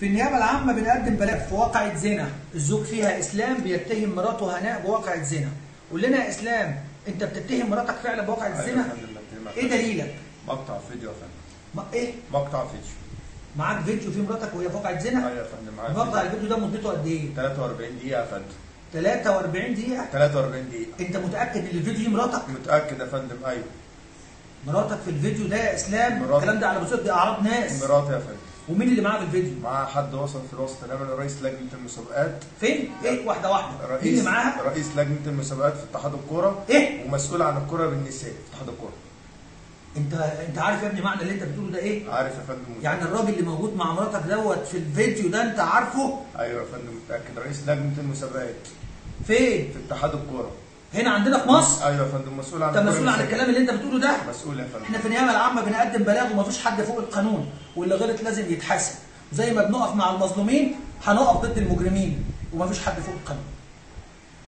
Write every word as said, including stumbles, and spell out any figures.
في النيابة العامة بنقدم بلاغ في واقعة زنا، الزوج فيها إسلام بيتهم مراته هناء بواقعة زنا. قول لنا يا إسلام، أنت بتتهم مراتك فعلا بواقعة الزنا؟ أيوة يا فندم. إيه دليلك؟ مقطع فيديو يا فندم. ما إيه؟ مقطع فيديو. معاك فيديو فيه مراتك وهي في واقعة زنا؟ أيوة يا فندم معاك. مقطع الفيديو ده مدته قد إيه؟ ثلاثة وأربعين دقيقة يا فندم. ثلاثة وأربعين دقيقة؟ ثلاثة وأربعين دقيقة. أنت متأكد إن الفيديو دي مراتك؟ متأكد يا فندم. أيوة. مراتك في الفيديو ده يا إسلام؟ مراتي. الكلام ده على بصيغة دي أعراض ناس. مراتي يا فندم. ومين اللي معاه في الفيديو؟ معاه حد وصل في الوسط تماما، رئيس لجنة المسابقات. فين؟ إيه؟ واحدة واحدة. رئيس مين اللي معاها؟ رئيس لجنة المسابقات في اتحاد الكورة. إيه؟ ومسؤول عن الكورة بالنساء في اتحاد الكورة. انت انت عارف يا ابني معنى اللي انت بتقوله ده ايه؟ عارف يا فندم. يعني الراجل اللي موجود مع مراتك دوت في الفيديو ده انت عارفه؟ ايوه يا فندم متأكد، رئيس لجنة المسابقات. فين؟ في اتحاد الكورة. هنا عندنا في مصر؟ ايوه يا فندم مسؤول عن انت مسؤول عن الكلام اللي انت بتقوله ده؟ مسؤول يا فندم. احنا في النيابة العامة بنقدم بلاغ ومفيش حد فوق القانون، واللي غلط لازم يتحاسب، زي ما بنقف مع المظلومين هنقف ضد المجرمين، ومفيش حد فوق القانون.